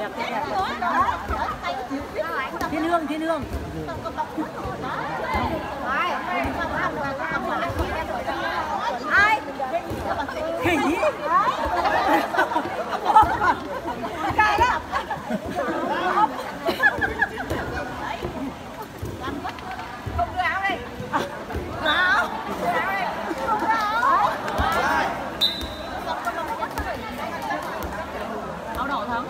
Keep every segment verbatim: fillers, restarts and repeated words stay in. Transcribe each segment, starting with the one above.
Thiên Hương, Thiên Hương. Ai? Khỉ. Cái đó. Không đưa áo đi. Áo. Đưa áo đi. Không đưa áo. Áo đỏ thắng.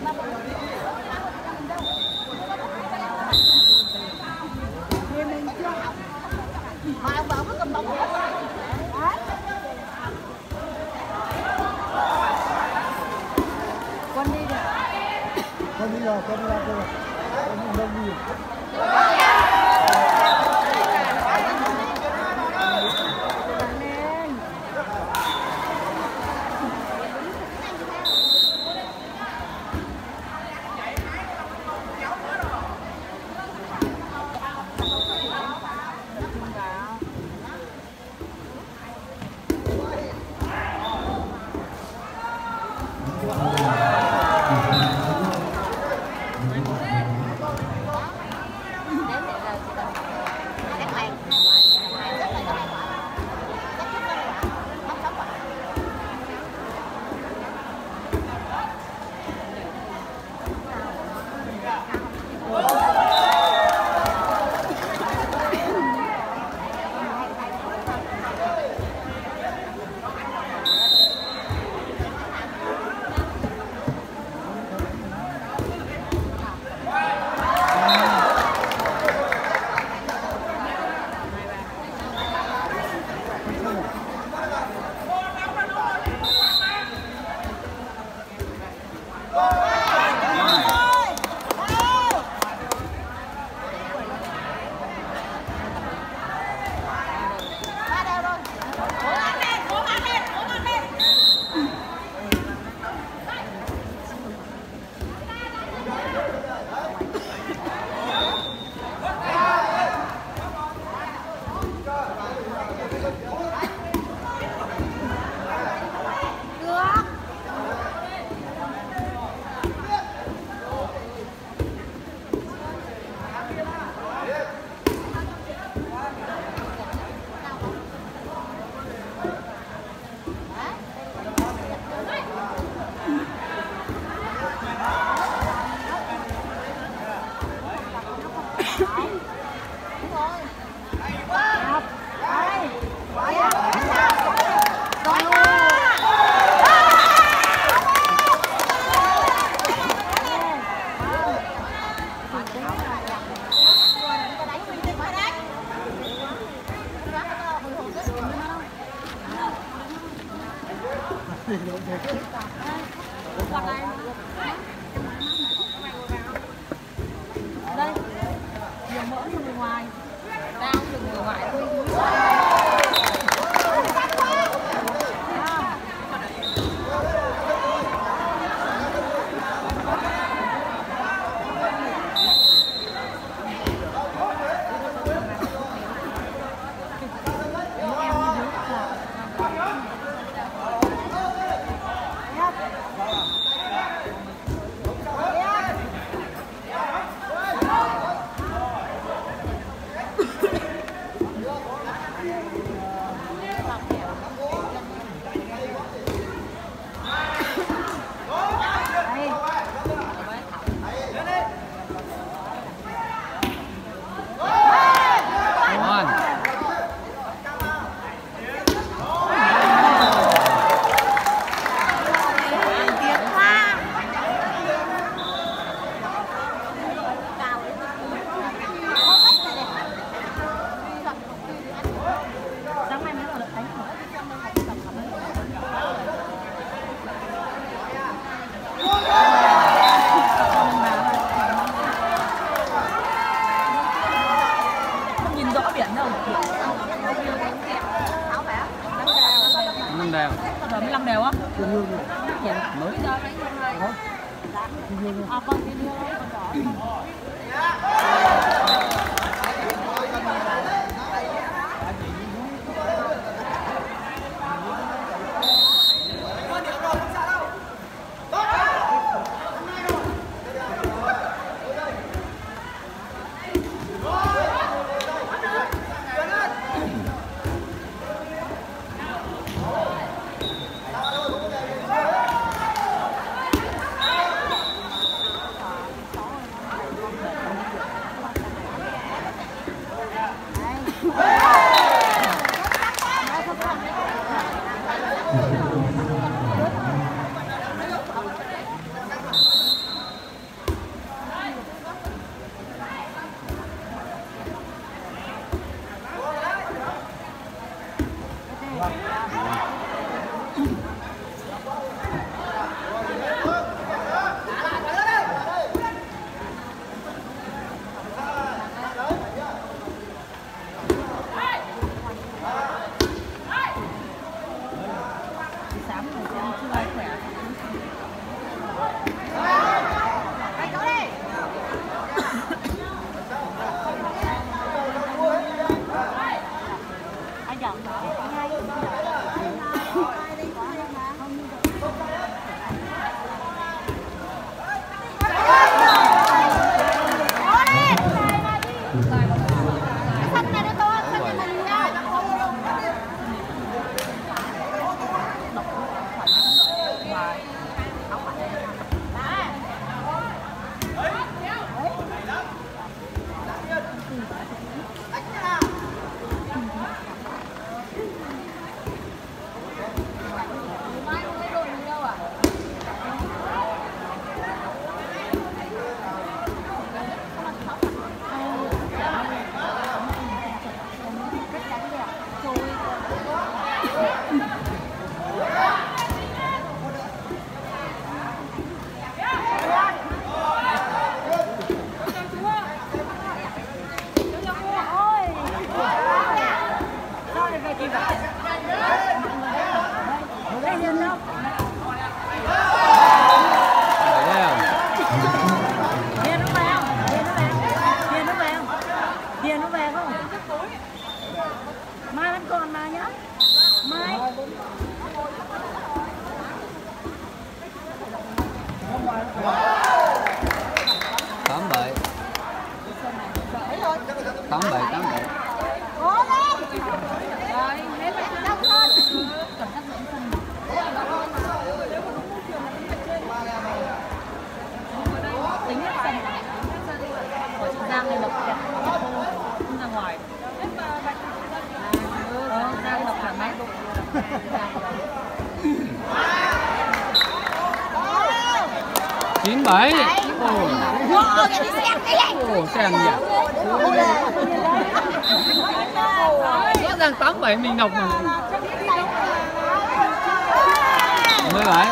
Mà ông bảo cứ cầm bóng hết. Quân đi rồi. Quân đi rồi, quân đi ra rồi. Quân đông đi. Đây, nhiều mỡ cho người ngoài. Tao từ người ngoại thôi. năm đều. Rồi mới năm đều á. Thiên Hương Gì? Mới. Giờ lấy hả? Thiên Hương à, con Thiên Hương con đỏ. tám bảy tám bảy tám bảy. Cố lên. Rồi, hết rồi. Đông hơn. Cẩn thận dẫn thân. Tính hết dần. Ở chị Giang này đập kẹt. Không ra ngoài. Ờ, Giang đập cả máy. Chín bảy. Ồ, xem nhỉ. Rõ ràng tám bảy mình đọc mà. Mười bảy.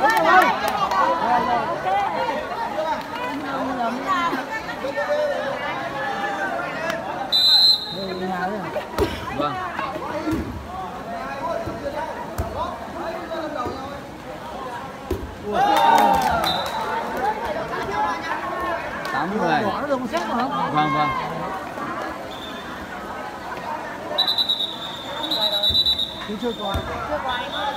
Vâng. Tám mươi. Vâng vâng. Chưa chưa có. Chưa có.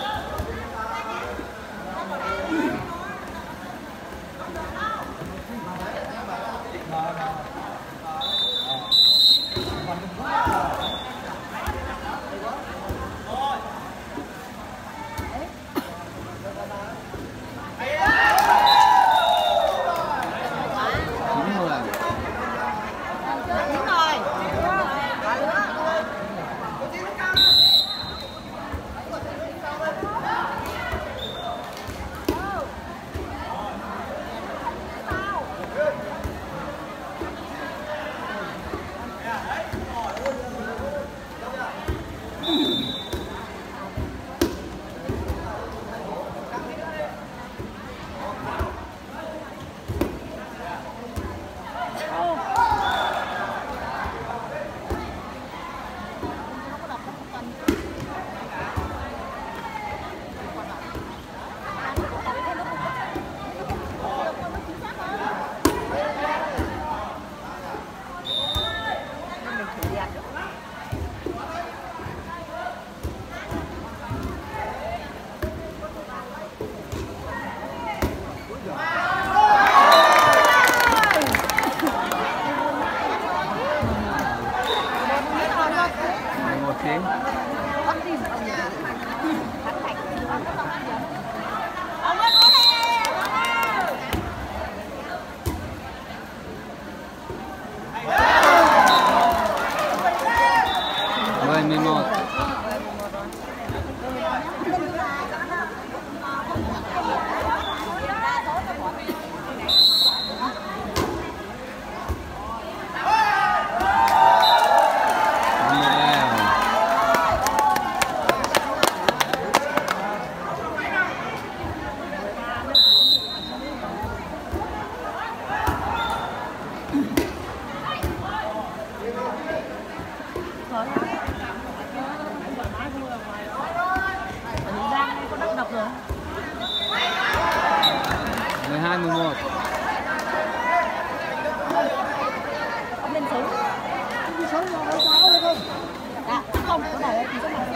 mười hai mười một. Ông lên số. Đi số rồi cháu được không? Dạ, không, có để thì sẽ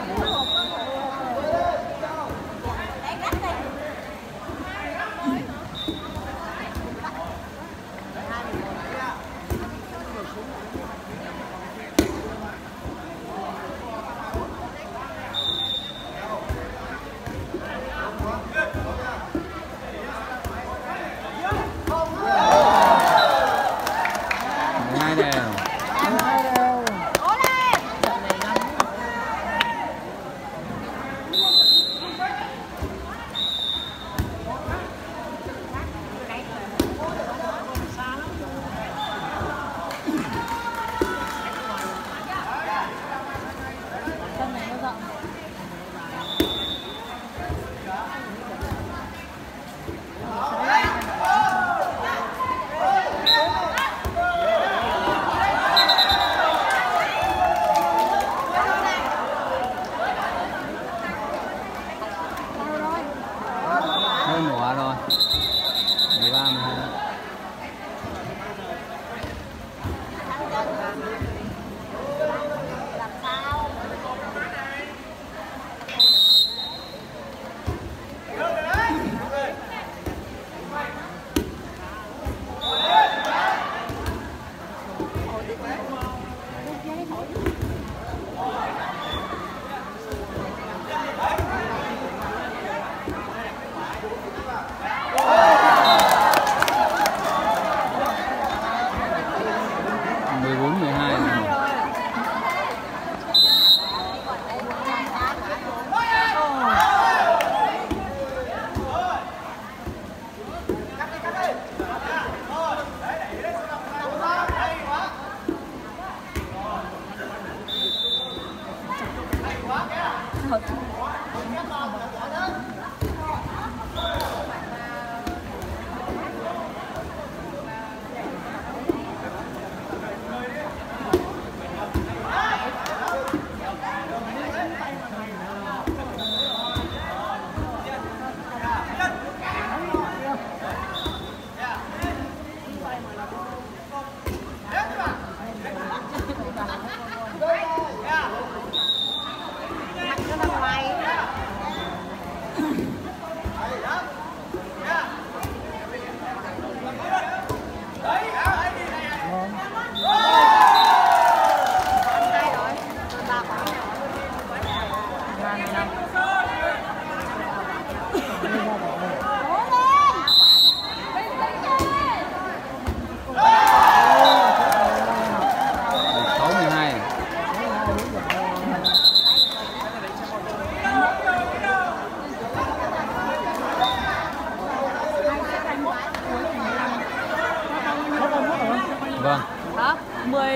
Hai đều. Hai đều. cố lên.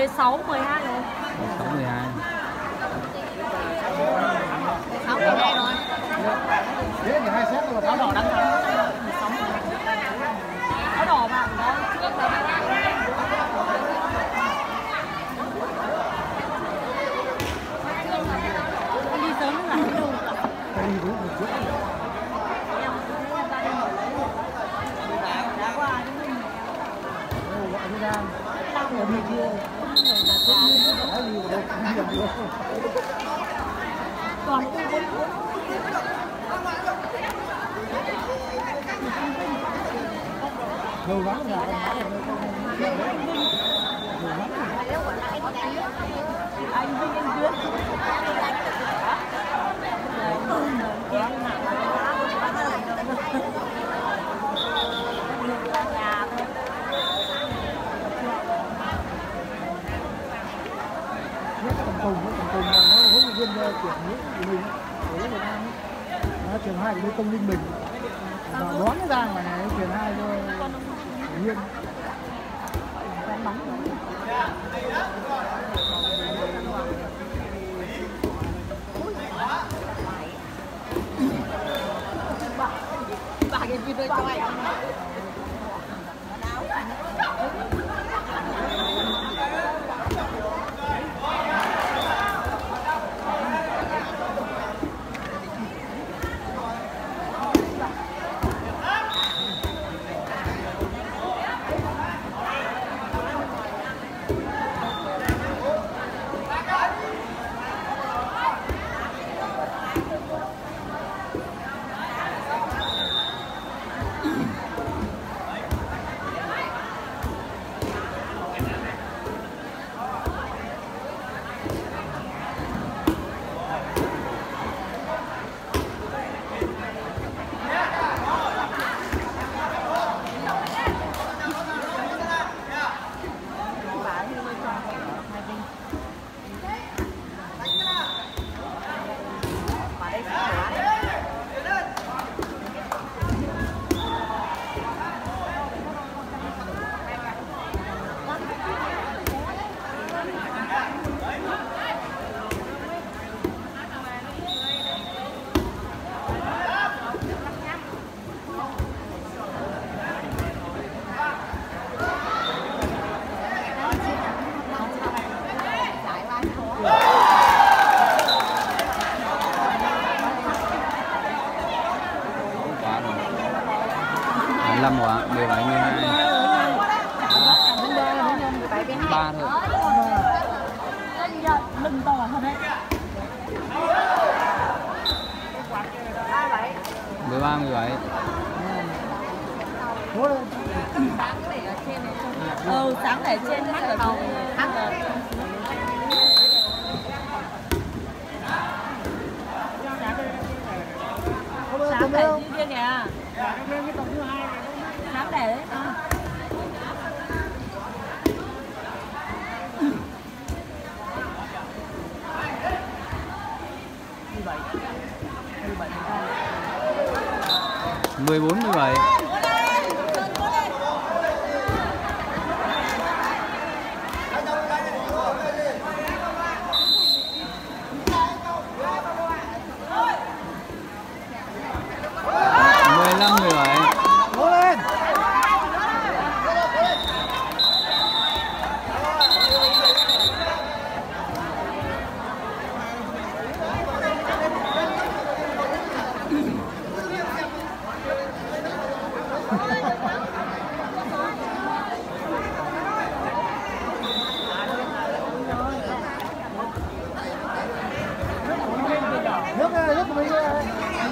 mười sáu, mười hai rồi. sáu mười hai. sáu mười hai rồi. Thế thì hai set là Áo đỏ đăng thắng. Áo đỏ mà đó trước là đi sớm là đi đâu cả. đi đúng một chút. Em thấy người ta đi mở lấy. Đã qua đến mình. Đâu gọi đi ra. Ở bên kia. Cái gì mà đâu cũng điểm được. Còn cũng bốn bốn. Lâu lắm là anh Vinh anh Duyên. Tùng Tùng Tùng là nó huấn luyện viên chuyển nước của mình ở Việt Nam nó chuyển hai cái công linh mình và đón cái ra mà này chuyển hai cho Nguyên Bắn bà cái video cho anh. năm quả, mười bảy, mười hai. ba thôi. Lưng to thật đấy. mười ba, mười bảy. Sáng để ở trên này. Ừ, sáng để trên mắt ở đầu. Sáng để như kia kìa. Sáng để đấy. À. mười bốn, mười bảy. mười lăm, mười bảy. Cố lên. Nước này, nước của mình này.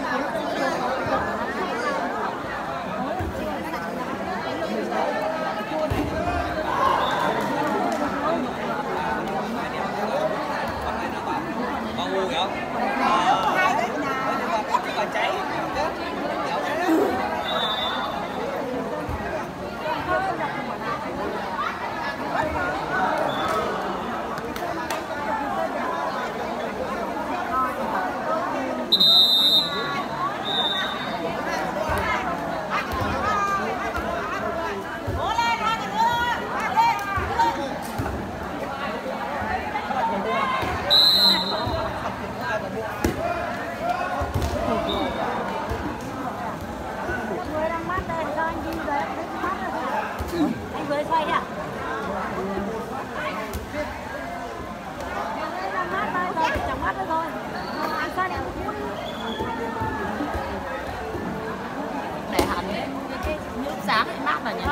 Con ngu không? Cháy. Anh vừa xoay à? Mát thôi, chẳng mát nữa thôi. Anh xoay đi. Để hẳn cái nước sáng ấy mát vào nhỉ?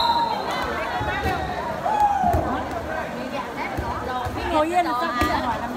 Ngồi yên là sao?